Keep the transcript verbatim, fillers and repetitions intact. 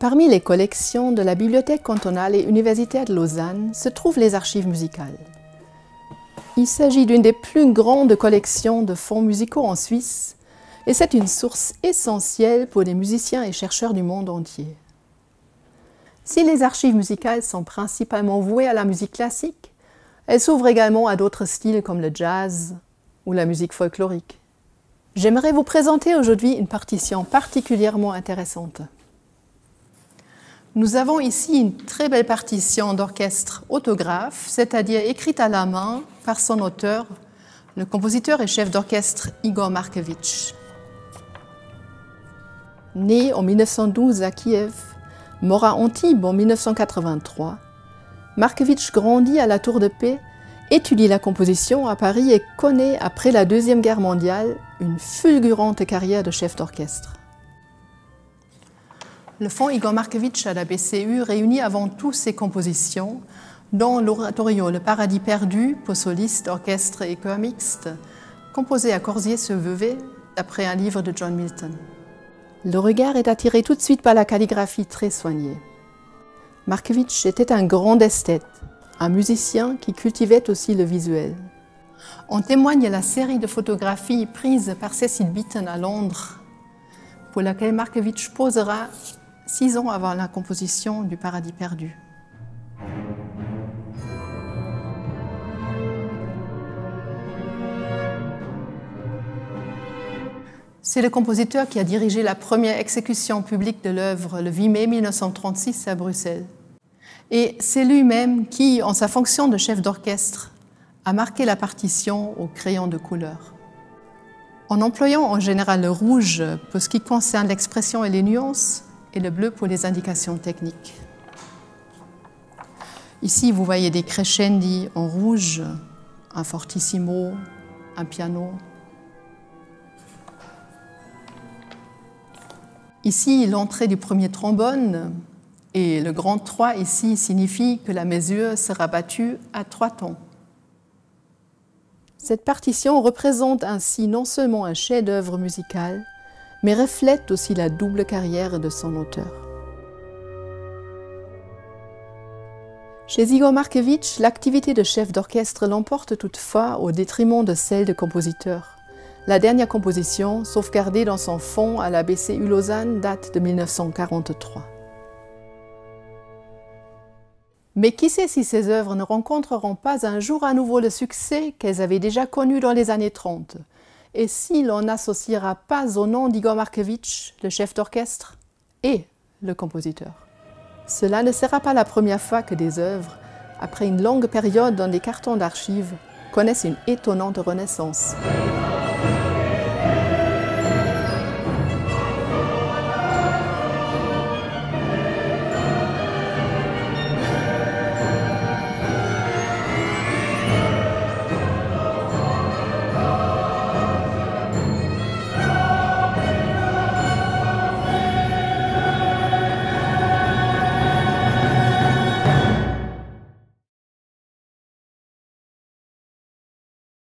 Parmi les collections de la Bibliothèque cantonale et universitaire de Lausanne se trouvent les archives musicales. Il s'agit d'une des plus grandes collections de fonds musicaux en Suisse et c'est une source essentielle pour les musiciens et chercheurs du monde entier. Si les archives musicales sont principalement vouées à la musique classique, elles s'ouvrent également à d'autres styles comme le jazz ou la musique folklorique. J'aimerais vous présenter aujourd'hui une partition particulièrement intéressante. Nous avons ici une très belle partition d'orchestre autographe, c'est-à-dire écrite à la main par son auteur, le compositeur et chef d'orchestre Igor Markevitch. Né en mille neuf cent douze à Kiev, mort à Antibes en mille neuf cent quatre-vingt-trois, Markevitch grandit à la Tour de Paix, étudie la composition à Paris et connaît, après la Deuxième Guerre mondiale, une fulgurante carrière de chef d'orchestre. Le fonds Igor Markevitch à la B C U réunit avant tout ses compositions, dont l'oratorio Le Paradis perdu pour solistes, orchestre et chœur mixte, composé à Corsier-sur-Vevey d'après un livre de John Milton. Le regard est attiré tout de suite par la calligraphie très soignée. Markevitch était un grand esthète, un musicien qui cultivait aussi le visuel. En témoigne la série de photographies prises par Cecil Beaton à Londres, pour laquelle Markevitch posera six ans avant la composition du Paradis perdu. C'est le compositeur qui a dirigé la première exécution publique de l'œuvre le huit mai mille neuf cent trente-six à Bruxelles. Et c'est lui-même qui, en sa fonction de chef d'orchestre, a marqué la partition au crayon de couleur. En employant en général le rouge pour ce qui concerne l'expression et les nuances, et le bleu pour les indications techniques. Ici, vous voyez des crescendi en rouge, un fortissimo, un piano. Ici, l'entrée du premier trombone, et le grand trois ici signifie que la mesure sera battue à trois tons. Cette partition représente ainsi non seulement un chef-d'œuvre musical, mais reflète aussi la double carrière de son auteur. Chez Igor Markevitch, l'activité de chef d'orchestre l'emporte toutefois au détriment de celle de compositeur. La dernière composition, sauvegardée dans son fonds à la B C U Lausanne, date de mille neuf cent quarante-trois. Mais qui sait si ces œuvres ne rencontreront pas un jour à nouveau le succès qu'elles avaient déjà connu dans les années trente, et si l'on n'associera pas au nom d'Igor Markevitch, le chef d'orchestre et le compositeur. Cela ne sera pas la première fois que des œuvres, après une longue période dans des cartons d'archives, connaissent une étonnante renaissance.